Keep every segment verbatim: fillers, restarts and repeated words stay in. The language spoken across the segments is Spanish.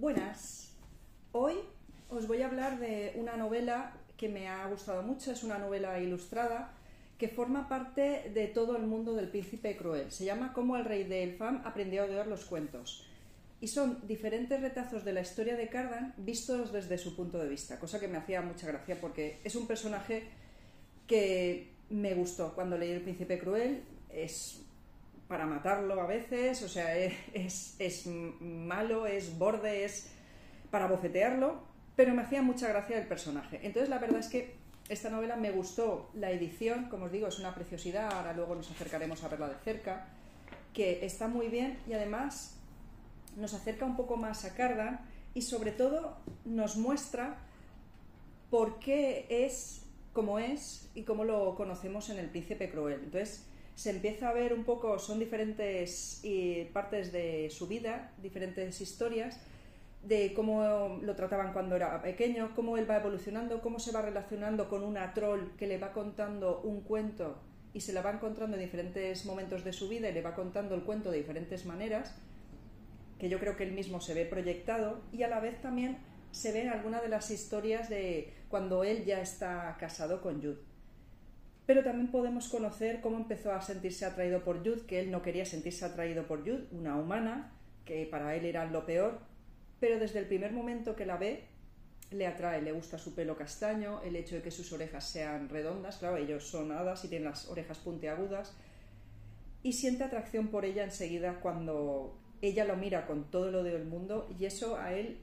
Buenas, hoy os voy a hablar de una novela que me ha gustado mucho, es una novela ilustrada que forma parte de todo el mundo del Príncipe Cruel. Se llama Cómo el rey de Elfham aprendió a odiar los cuentos. Y son diferentes retazos de la historia de Cárdan vistos desde su punto de vista, cosa que me hacía mucha gracia porque es un personaje que me gustó cuando leí El Príncipe Cruel. Es para matarlo a veces, o sea, es, es, es malo, es borde, es para bofetearlo, pero me hacía mucha gracia el personaje. Entonces la verdad es que esta novela me gustó, la edición, como os digo, es una preciosidad, ahora luego nos acercaremos a verla de cerca, que está muy bien y además nos acerca un poco más a Cárdan y sobre todo nos muestra por qué es como es y cómo lo conocemos en El Príncipe Cruel. Entonces se empieza a ver un poco, son diferentes y partes de su vida, diferentes historias, de cómo lo trataban cuando era pequeño, cómo él va evolucionando, cómo se va relacionando con una troll que le va contando un cuento y se la va encontrando en diferentes momentos de su vida y le va contando el cuento de diferentes maneras, que yo creo que él mismo se ve proyectado, y a la vez también se ven algunas de las historias de cuando él ya está casado con Jude. Pero también podemos conocer cómo empezó a sentirse atraído por Jude, que él no quería sentirse atraído por Jude, una humana, que para él era lo peor, pero desde el primer momento que la ve, le atrae, le gusta su pelo castaño, el hecho de que sus orejas sean redondas, claro, ellos son hadas y tienen las orejas puntiagudas, y siente atracción por ella enseguida cuando ella lo mira con todo lo del mundo, y eso a él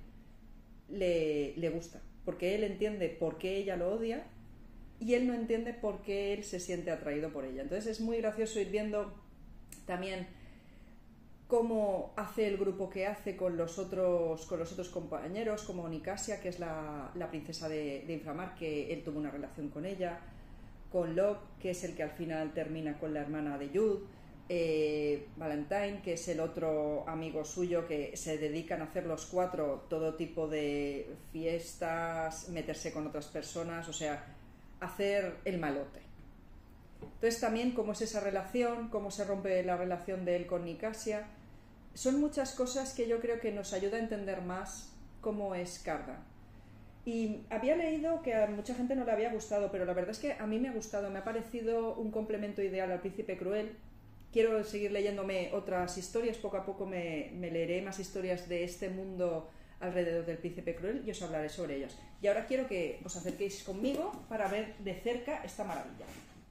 le, le gusta, porque él entiende por qué ella lo odia, y él no entiende por qué él se siente atraído por ella. Entonces es muy gracioso ir viendo también cómo hace el grupo que hace con los otros, con los otros compañeros, como Nicasia, que es la, la princesa de, de Inframar, que él tuvo una relación con ella, con Locke, que es el que al final termina con la hermana de Jude, eh, Valentine, que es el otro amigo suyo, que se dedican a hacer los cuatro todo tipo de fiestas, meterse con otras personas, o sea, hacer el malote. Entonces también cómo es esa relación, cómo se rompe la relación de él con Nicasia. Son muchas cosas que yo creo que nos ayuda a entender más cómo es Cárdan. Y había leído que a mucha gente no le había gustado, pero la verdad es que a mí me ha gustado, me ha parecido un complemento ideal al Príncipe Cruel. Quiero seguir leyéndome otras historias, poco a poco me, me leeré más historias de este mundo alrededor del Príncipe Cruel y os hablaré sobre ellas. Y ahora quiero que os acerquéis conmigo para ver de cerca esta maravilla.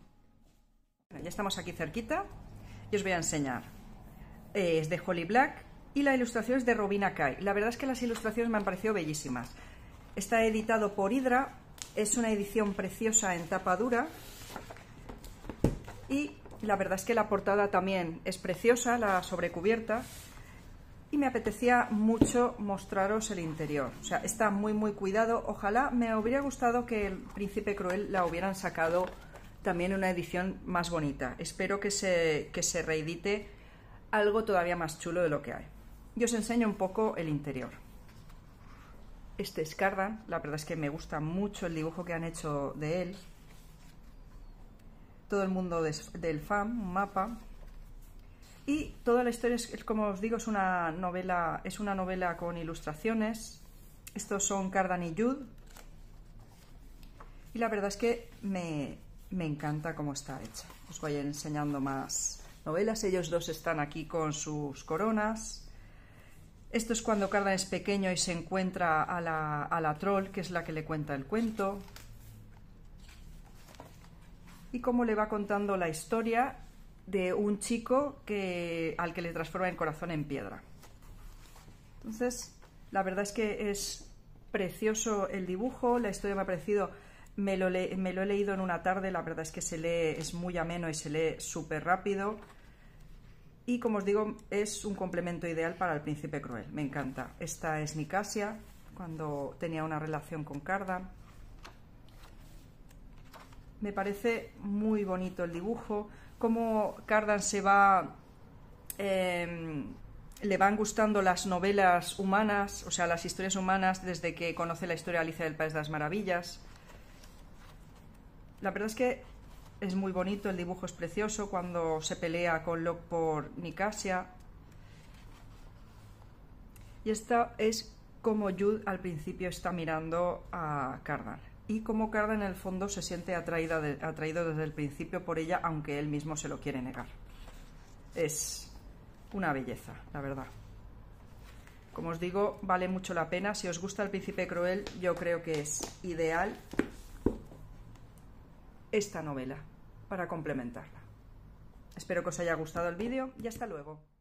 Ya estamos aquí cerquita y os voy a enseñar. Es de Holly Black y la ilustración es de Robina Kay. La verdad es que las ilustraciones me han parecido bellísimas. Está editado por Hydra, es una edición preciosa en tapa dura y la verdad es que la portada también es preciosa, la sobrecubierta. Y me apetecía mucho mostraros el interior, o sea, está muy muy cuidado. Ojalá, me hubiera gustado que El Príncipe Cruel la hubieran sacado también en una edición más bonita. Espero que se, que se reedite algo todavía más chulo de lo que hay. Y os enseño un poco el interior. Este es Cárdan, la verdad es que me gusta mucho el dibujo que han hecho de él. Todo el mundo de, de Elfham, un mapa. Y toda la historia, es, como os digo, es una novela, es una novela con ilustraciones. Estos son Cárdan y Jude. Y la verdad es que me, me encanta cómo está hecha. Os voy enseñando más novelas. Ellos dos están aquí con sus coronas. Esto es cuando Cárdan es pequeño y se encuentra a la, a la troll, que es la que le cuenta el cuento. Y cómo le va contando la historia de un chico que, al que le transforma el corazón en piedra. Entonces, la verdad es que es precioso el dibujo, la historia me ha parecido, me lo, le, me lo he leído en una tarde, la verdad es que se lee, es muy ameno y se lee súper rápido. Y como os digo, es un complemento ideal para El Príncipe Cruel, me encanta. Esta es Nicasia, cuando tenía una relación con Cárdan. Me parece muy bonito el dibujo, cómo Cárdan se va, eh, le van gustando las novelas humanas, o sea, las historias humanas, desde que conoce la historia de Alicia del País de las Maravillas. La verdad es que es muy bonito, el dibujo es precioso, cuando se pelea con Locke por Nicasia. Y esta es cómo Jude al principio está mirando a Cardan y cómo Cardan en el fondo se siente atraída de, atraído desde el principio por ella, aunque él mismo se lo quiere negar. Es una belleza, la verdad. Como os digo, vale mucho la pena. Si os gusta El Príncipe Cruel, yo creo que es ideal esta novela para complementarla. Espero que os haya gustado el vídeo y hasta luego.